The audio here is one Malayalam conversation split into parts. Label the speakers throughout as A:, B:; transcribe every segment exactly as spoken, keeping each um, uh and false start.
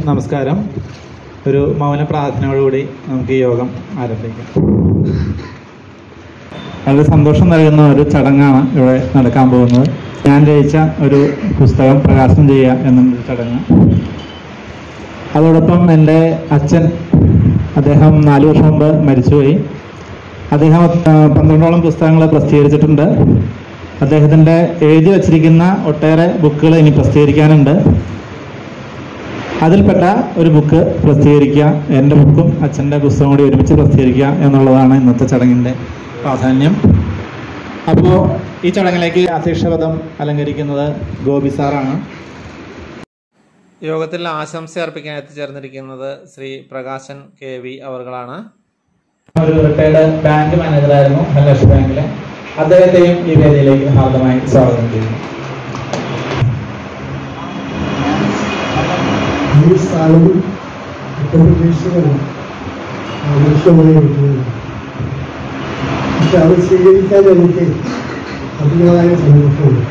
A: നമസ്കാരം. ഒരു മൗന പ്രാർത്ഥനയോടുകൂടി നമുക്ക് ഈ യോഗം ആരംഭിക്കാം. വളരെ സന്തോഷം നൽകുന്ന ഒരു ചടങ്ങാണ് ഇവിടെ നടക്കാൻ പോകുന്നത്. ഞാൻ രചിച്ച ഒരു പുസ്തകം പ്രകാശനം ചെയ്യുക എന്നൊരു ചടങ്ങ്. അതോടൊപ്പം എൻ്റെ അച്ഛൻ, അദ്ദേഹം നാല് വർഷം മുമ്പ് മരിച്ചുപോയി. അദ്ദേഹം പന്ത്രണ്ടോളം പുസ്തകങ്ങൾ പ്രസിദ്ധീകരിച്ചിട്ടുണ്ട്. അദ്ദേഹത്തിൻ്റെ എഴുതി വച്ചിരിക്കുന്ന ഒട്ടേറെ ബുക്കുകൾ ഇനി പ്രസിദ്ധീകരിക്കാനുണ്ട്. അതിൽപ്പെട്ട ഒരു ബുക്ക് പ്രസിദ്ധീകരിക്കുക, എൻ്റെ ബുക്കും അച്ഛൻ്റെ പുസ്തകം കൂടി ഒരുമിച്ച് പ്രസിദ്ധീകരിക്കുക എന്നുള്ളതാണ് ഇന്നത്തെ ചടങ്ങിൻ്റെ പ്രാധാന്യം. അപ്പോൾ ഈ ചടങ്ങിലേക്ക് അധ്യക്ഷപദം അലങ്കരിക്കുന്നത് ഗോപി സാറാണ്.
B: യോഗത്തിൽ ആശംസ അർപ്പിക്കാൻ എത്തിച്ചേർന്നിരിക്കുന്നത് ശ്രീ പ്രകാശൻ കെ വി അവർകളാണ്.
A: ഒരു റിട്ടയർഡ് ബാങ്ക് മാനേജറായിരുന്നു ധനലക്ഷ്മി ബാങ്കിലെ. അദ്ദേഹത്തെയും ഈ വേദിയിലേക്ക് ഹാർദമായി സ്വാഗതം ചെയ്യുന്നു.
C: ഈ സ്ഥാനവും ഉത്തർപ്രദേശികളും ആവശ്യമായി വരുന്നത്, പക്ഷെ അത് സ്വീകരിക്കാൻ എനിക്ക് അതിൻ്റെതായ സന്തോഷമുണ്ട്.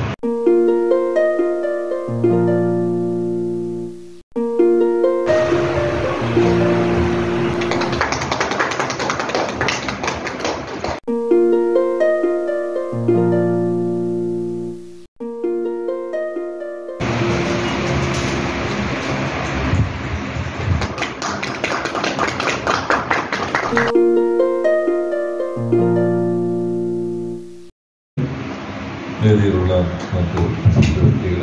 D: വേദിയിലുള്ള മറ്റു വ്യക്തികളെ,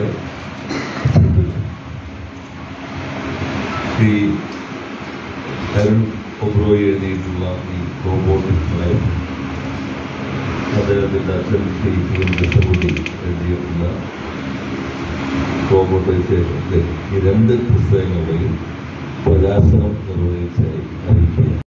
D: ശ്രീ അരുൺ ഒബ്രോയി എഴുതിയിട്ടുള്ള ഈ റോബോട്ടിക് ലൈഫ്, അദ്ദേഹത്തിൻ്റെ അച്ഛൻ ശ്രീ പി എം കൃഷ്ണകുട്ടി എഴുതിയിട്ടുള്ള റോബോട്ടൈസേഷൻ്റെ ഈ രണ്ട് പുസ്തകങ്ങളുടെയും പ്രകാശനം നിർവഹിച്ചായി അറിയിക്കുക.